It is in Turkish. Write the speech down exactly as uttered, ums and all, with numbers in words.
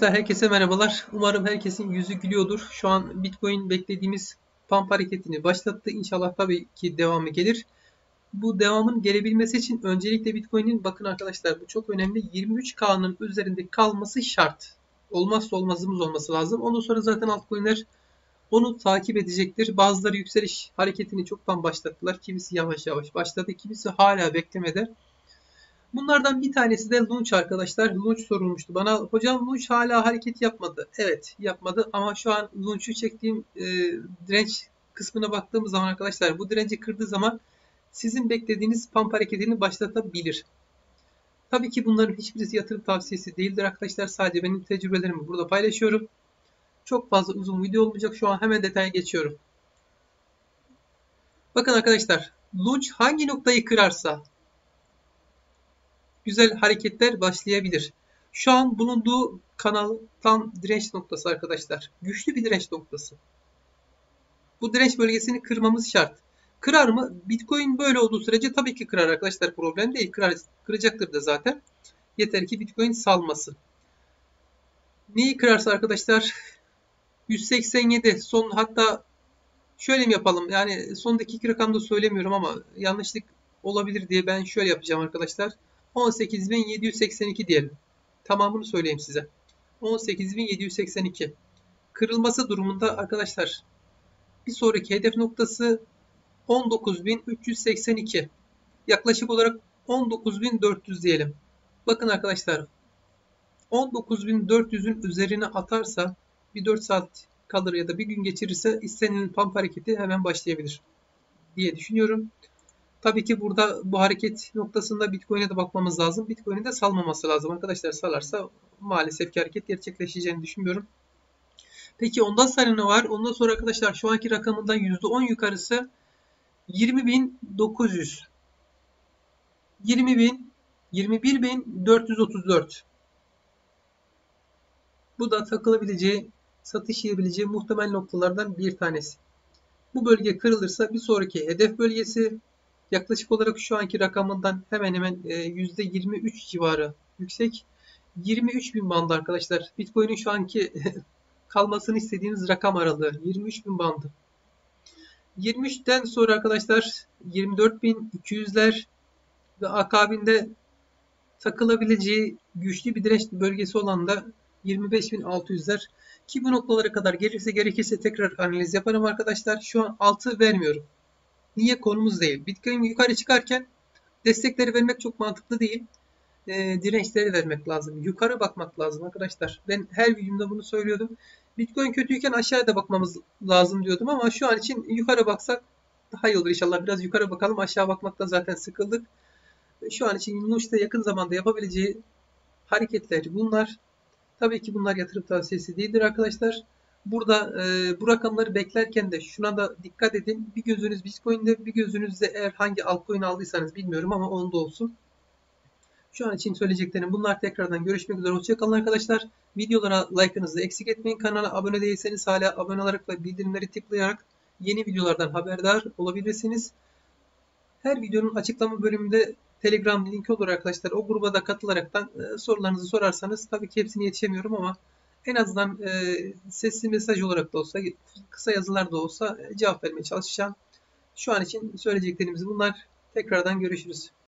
Arkadaşlar herkese merhabalar. Umarım herkesin yüzü gülüyordur. Şu an Bitcoin beklediğimiz pump hareketini başlattı. İnşallah tabii ki devamı gelir. Bu devamın gelebilmesi için öncelikle Bitcoin'in bakın arkadaşlar bu çok önemli. yirmi üç K'nın üzerinde kalması şart. Olmazsa olmazımız olması lazım. Ondan sonra zaten altcoin'ler onu takip edecektir. Bazıları yükseliş hareketini çoktan başlattılar. Kimisi yavaş yavaş başladı. Kimisi hala beklemede. Bunlardan bir tanesi de Launch arkadaşlar. Launch sorulmuştu bana. Hocam Launch hala hareket yapmadı. Evet yapmadı ama şu an Launch'u çektiğim e, direnç kısmına baktığımız zaman arkadaşlar bu direnci kırdığı zaman sizin beklediğiniz pump hareketini başlatabilir. Tabii ki bunların hiçbirisi yatırım tavsiyesi değildir arkadaşlar. Sadece benim tecrübelerimi burada paylaşıyorum. Çok fazla uzun video olmayacak. Şu an hemen detaya geçiyorum. Bakın arkadaşlar Launch hangi noktayı kırarsa güzel hareketler başlayabilir. Şu an bulunduğu kanal tam direnç noktası arkadaşlar. Güçlü bir direnç noktası. Bu direnç bölgesini kırmamız şart. Kırar mı? Bitcoin böyle olduğu sürece tabii ki kırar arkadaşlar. Problem değil. Kırar, kıracaktır da zaten. Yeter ki Bitcoin salmasın. Neyi kırarsa arkadaşlar yüz seksen yedi son, hatta şöyle mi yapalım? Yani sondaki iki rakamda söylemiyorum ama yanlışlık olabilir diye ben şöyle yapacağım arkadaşlar. on sekiz bin yedi yüz seksen iki diyelim. Tamamını söyleyeyim size. on sekiz bin yedi yüz seksen iki. Kırılması durumunda arkadaşlar bir sonraki hedef noktası on dokuz bin üç yüz seksen iki. Yaklaşık olarak on dokuz bin dört yüz diyelim. Bakın arkadaşlar on dokuz bin dört yüzün üzerine atarsa bir dört saat kalır ya da bir gün geçirirse istenilen pump hareketi hemen başlayabilir diye düşünüyorum. Tabii ki burada bu hareket noktasında Bitcoin'e de bakmamız lazım. Bitcoin'in de salmaması lazım. Arkadaşlar salarsa maalesef ki hareket gerçekleşeceğini düşünmüyorum. Peki ondan sonra ne var? Ondan sonra arkadaşlar şu anki rakamından yüzde on yukarısı yirmi bin dokuz yüz. yirmi bin, yirmi bir bin dört yüz otuz dört. Bu da takılabileceği, satış yiyebileceği muhtemel noktalardan bir tanesi. Bu bölge kırılırsa bir sonraki hedef bölgesi yaklaşık olarak şu anki rakamından hemen hemen yüzde yirmi üç civarı yüksek. yirmi üç bin bandı arkadaşlar. Bitcoin'in şu anki kalmasını istediğiniz rakam aralığı yirmi üç bin bandı. yirmi üçten sonra arkadaşlar yirmi dört bin iki yüzler ve akabinde takılabileceği güçlü bir direnç bölgesi olan da yirmi beş bin altı yüzler. Ki bu noktalara kadar gelirse gerekirse tekrar analiz yaparım arkadaşlar. Şu an altı vermiyorum. Niye? Konumuz değil. Bitcoin yukarı çıkarken destekleri vermek çok mantıklı değil. E, dirençleri vermek lazım. Yukarı bakmak lazım arkadaşlar. Ben her videomda bunu söylüyordum. Bitcoin kötüyken aşağıda bakmamız lazım diyordum ama şu an için yukarı baksak daha iyi olur inşallah. Biraz yukarı bakalım. Aşağı bakmaktan zaten sıkıldık. Şu an için Yunus'ta yakın zamanda yapabileceği hareketler bunlar. Tabii ki bunlar yatırım tavsiyesi değildir arkadaşlar. Burada e, bu rakamları beklerken de şuna da dikkat edin. Bir gözünüz Bitcoin'de, bir gözünüz de eğer hangi altcoin aldıysanız bilmiyorum ama onda olsun. Şu an için söyleyeceklerim bunlar. Tekrardan görüşmek üzere. Hoşçakalın arkadaşlar. Videolara like'ınızı eksik etmeyin. Kanala abone değilseniz hala abone olarak ve bildirimleri tıklayarak yeni videolardan haberdar olabilirsiniz. Her videonun açıklama bölümünde Telegram linki olur arkadaşlar. O gruba da katılaraktan e, sorularınızı sorarsanız tabii ki hepsini yetişemiyorum ama en azından e, sesli mesaj olarak da olsa, kısa yazılar da olsa e, cevap vermeye çalışacağım. Şu an için söyleyeceklerimiz bunlar. Tekrardan görüşürüz.